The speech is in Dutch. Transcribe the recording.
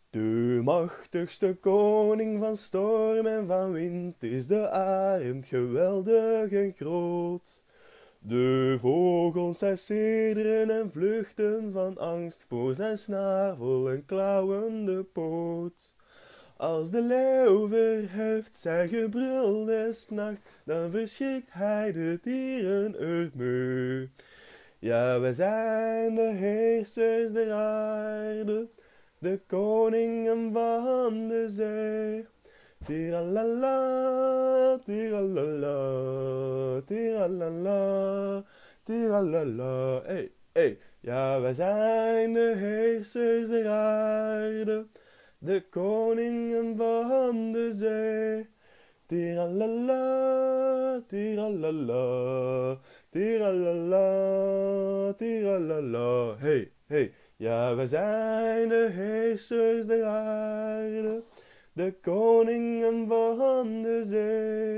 De machtigste koning van storm en van wind is de arend geweldig en groot. De vogels zij sidderen en vluchten van angst voor zijn snavel en klauwende poot. Als de leeuw verheft zijn gebrul des nachts, dan verschrikt hij de dieren ermee. Ja, wij zijn de heersers der aarde, de koningen van de zee. Tiralala, tiralala, tiralala, tiralala. Hey, hey. Ja, wij zijn de heersers der aarde, de koningen van de zee. Tiralala, tiralala, tiralala, tiralala. Hey, hey. Ja, wij zijn de heersers der aarde, de koningen van de zee.